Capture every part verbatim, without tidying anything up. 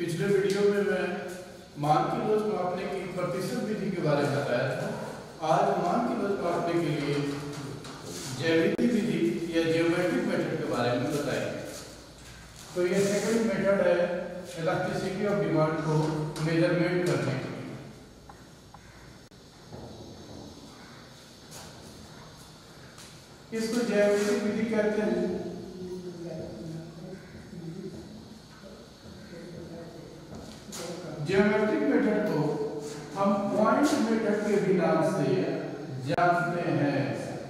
पिछले वीडियो में मैं मान की लोच मापने की प्रतिशत विधि के बारे में बताया था। आज मान की लोच मापने के लिए ज्यामितीय विधि या जियोमेट्रिक मेथड के बारे में बताएंगे। तो ये सेकंड मेथड है इलास्टिसिटी ऑफ डिमांड को मेजरमेंट करने के लिए। इसको ज्यामितीय विधि कहते हैं। ज्योमेट्रिक मेथड को हम पॉइंट मेथड के भी नाम से जानते हैं।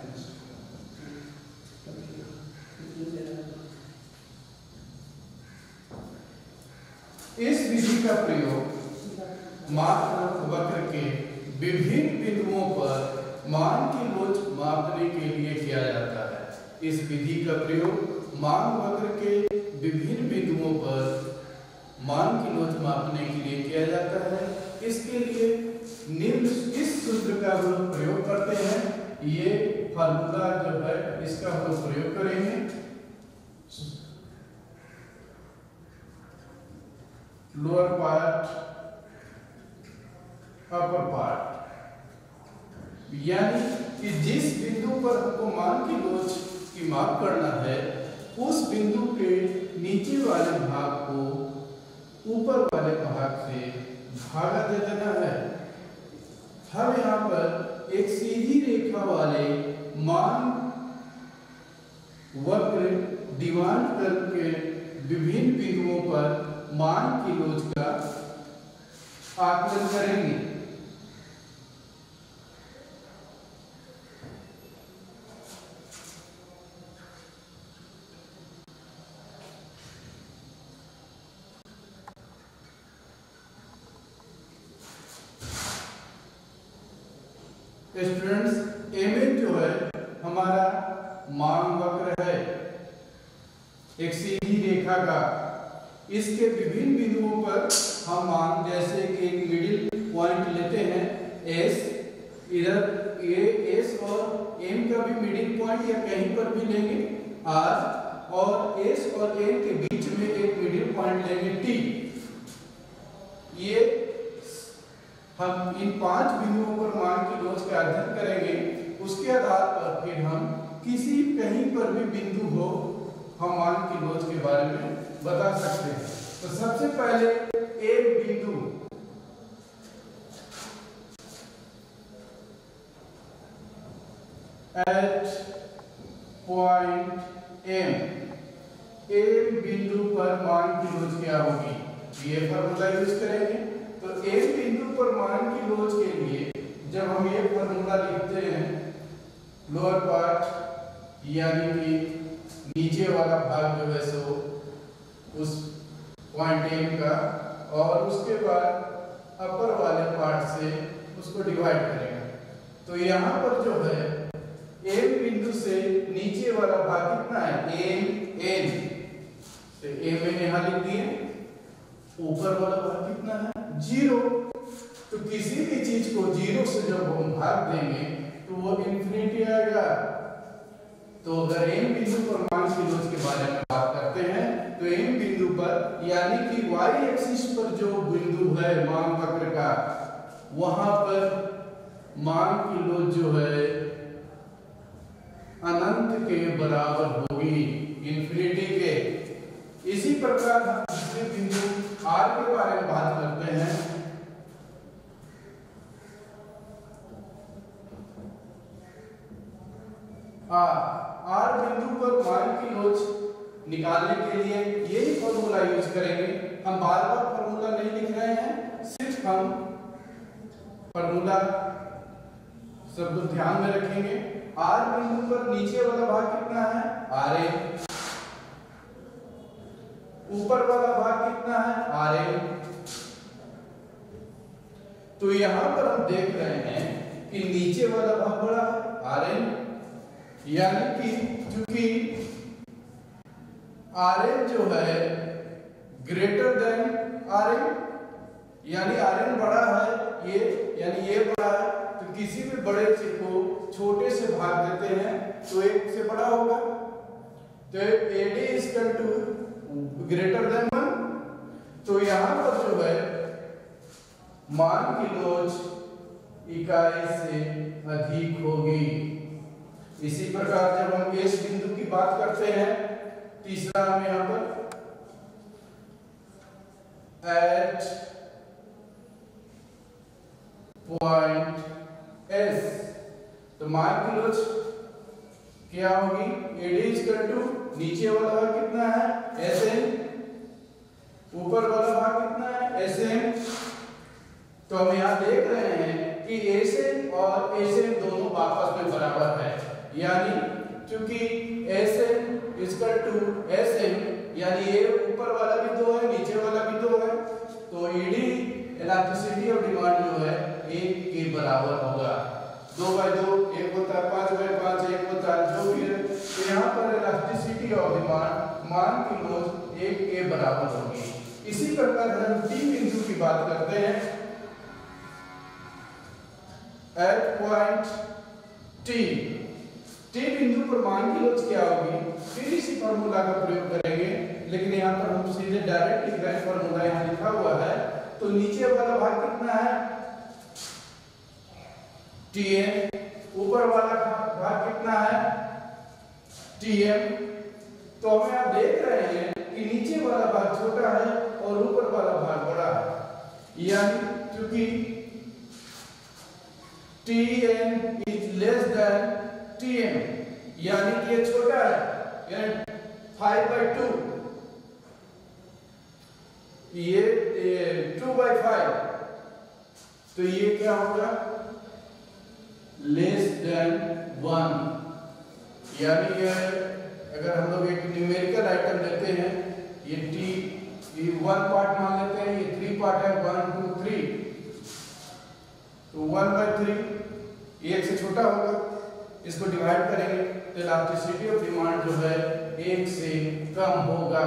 इस विधि का प्रयोग माप वक्र के विभिन्न बिंदुओं पर मान की लोच मापने के लिए किया जाता है। इस विधि का प्रयोग मान वक्र के विभिन्न बिंदुओं पर मान की लोच मापने के लिए किया जाता है। इसके लिए निम्न इस सूत्र का हम लोग प्रयोग करते हैं। ये फार्मूला जो है इसका हम लोग प्रयोग करेंगे। लोअर पार्ट अपर पार्ट, यानी कि जिस बिंदु पर हमको मान की लोच की माप करना है उस बिंदु के नीचे वाले भाग को ऊपर वाले भाग से भागा दे देना है। हम यहाँ पर एक सीधी रेखा वाले मान वक्र डिमांड करके विभिन्न बिंदुओं पर मान की लोच का आकलन करेंगे। स्टूडेंट्स, एम जो है हमारा मान वक्र है एक सीधी रेखा का। इसके विभिन्न बिंदुओं पर हम मान, जैसे कि एक मिडिल पॉइंट लेते हैं एस, इधर ए एस और एम का भी मिडिल पॉइंट या कहीं पर भी लेंगे आर, और एस और एम के बीच में एक मिडिल पॉइंट लेंगे टी। ये हम इन पांच बिंदुओं पर मान की लोच का अध्ययन करेंगे। उसके आधार पर फिर हम किसी कहीं पर भी बिंदु हो हम मान की लोच के बारे में बता सकते हैं। तो सबसे पहले एक बिंदु एट पॉइंट एम, एम बिंदु पर मान की लोच क्या होगी, ये फॉर्मूला यूज करेंगे। तो एक बिंदु पर मान की लोच के लिए जब हम ये फॉर्मूला लिखते हैं, लोअर पार्ट यानी कि नीचे वाला भाग जो है सो उस पॉइंट एम का, और उसके बाद अपर वाले पार्ट से उसको डिवाइड करेंगे। तो यहाँ पर जो है एम बिंदु से नीचे वाला भाग कितना है, एम एन, तो एम एन यहाँ लिख दिए। ऊपर वाला भाग कितना है, जीरो। तो किसी भी चीज को जीरो से जब हम भाग देंगे तो वो इंफिनिटी आएगा। तो अगर एम बिंदु पर मान की लोच के बारे में बात करते हैं तो एम बिंदु पर यानी कि वाई एक्सिस पर जो बिंदु है मान वक्र का, वहां पर मान की लोच जो है अनंत के बराबर होगी, इंफिनिटी के। इसी प्रकार हम दूसरे बिंदु आर के बारे में बात करते हैं। आर आर बिंदु पर मान की लोच निकालने के लिए यही फॉर्मूला यूज करेंगे। हम बार बार फॉर्मूला नहीं लिख रहे हैं, सिर्फ हम फॉर्मूला सब ध्यान में रखेंगे। आर बिंदु पर नीचे वाला भाग कितना है, आर ए, ऊपर वाला भाग कितना है, आर ए। तो यहां पर हम देख रहे हैं कि नीचे वाला भाग बड़ा है, आर एन, यानी कि चूंकि आर एन जो है ग्रेटर देन आर एन, यानी आर एन बड़ा है ये, यानी ये बड़ा है, तो किसी भी बड़े से को छोटे से भाग देते हैं तो एक से बड़ा होगा। तो AD is equal to greater than one, तो यहाँ पर जो है मान की लोच इकाई से अधिक होगी। इसी प्रकार जब हम इस बिंदु की बात करते हैं, तीसरा हम यहाँ पर एट पॉइंट एस, तो मान की लोच क्या होगी? एडी इक्वल टू नीचे वाला भाग कितना है एस एन, ऊपर वाला भाग कितना है एस एन। तो हम यहाँ देख रहे हैं कि एस एन और एस एन दोनों आपस में बराबर है, यानी क्योंकि S N equal to S N, यानी ये ऊपर वाला भी दो है नीचे वाला भी दो है, तो ईडी इलास्टिसिटी ऑफ डिमांड जो है एक के बराबर होगा। दो बाई दो एक होता है, पांच बाई पांच एक होता है, जो भी है। तो यहाँ पर इलास्टिसिटी ऑफ डिमांड मान की लोच एक के बराबर होगी। इसी प्रकार हम टी बिंदु की बात करते हैं, एट पॉइंट टी, टी बिंदु पर मान की लोच क्या होगी? फिर इसी फार्मूला का प्रयोग करेंगे, लेकिन यहाँ पर हम सीधे डायरेक्ट लिख रहे हैं, फार्मूला यहाँ लिखा हुआ है। तो नीचे वाला भाग कितना है टी एन, ऊपर वाला भाग कितना है टी एम। तो हमें आप देख रहे हैं कि नीचे वाला भाग छोटा है और ऊपर वाला भाग बड़ा है, यानी क्योंकि T N is less than T M, यानी कि ये छोटा है, यानी फाइव बाई टू, ये टू बाई फाइव, तो ये क्या होगा लेस देन वन। यानी ये अगर हम लोग एक न्यूमेरिकल आइटम लेते हैं, ये टी ये वन पार्ट मान लेते हैं, ये थ्री पार्ट है, वन टू थ्री, तो वन बाई थ्री एक से छोटा होगा, इसको डिवाइड करेंगे तो इलास्टिसिटी ऑफ डिमांड जो है एक से कम होगा।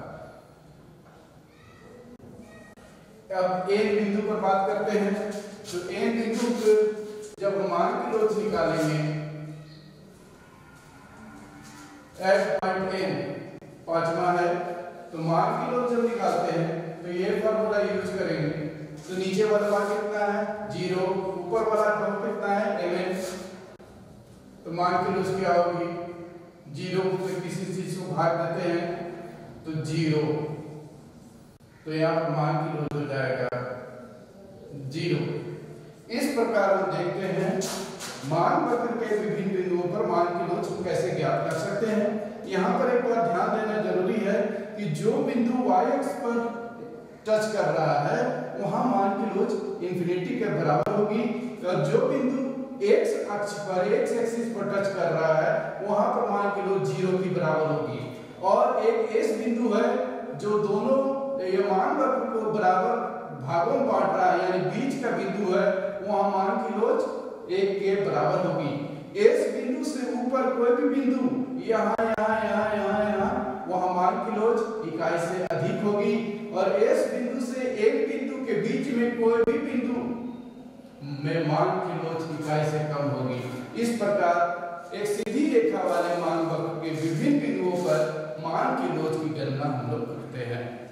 अब एक बिंदु पर बात करते हैं, तो एक बिंदु पर जब हम मान की लोच निकालेंगे एट पॉइंट एन, पांचवा है, तो मान की लोच जब निकालते हैं तो ये फार्मूला यूज करेंगे। तो नीचे वाला भाग कितना है जीरो, ऊपर वाला भाग कितना है एम एन, तो मान की लोच क्या होगी? जीरो से किसी चीज को भाग देते हैं तो जीरो, तो यहाँ पर मान की लोच हो जाएगा जीरो। इस प्रकार हम देखते हैं मान वक्र के विभिन्न बिंदुओं पर मान की लोच को कैसे ज्ञात कर सकते हैं। यहाँ पर एक बात ध्यान देना जरूरी है कि जो बिंदु y अक्ष पर टच कर रहा है वहां मान की लोच इंफिनिटी के बराबर होगी, और जो बिंदु x अक्ष पर x एक्सिस पर टच कर रहा है वहां पर मान की लोच जीरो की बराबर होगी। और एक ऐसा बिंदु है जो दोनों ये मान वक्र को बराबर भागों में बांट रहा है, यानी बीच का बिंदु है, वहां मान की लोच एक के बराबर होगी। इस बिंदु से ऊपर कोई भी बिंदु यहाँ यहाँ यहाँ यहाँ यहाँ वहां मान की लोच इकाई से अधिक होगी, और इस बिंदु से एक बिंदु के बीच में कोई भी बिंदु में मान की लोच इकाई से कम होगी। इस प्रकार एक सीधी रेखा वाले मान वक्र के विभिन्न बिंदुओं पर मान की लोच की गणना हम लोग करते हैं।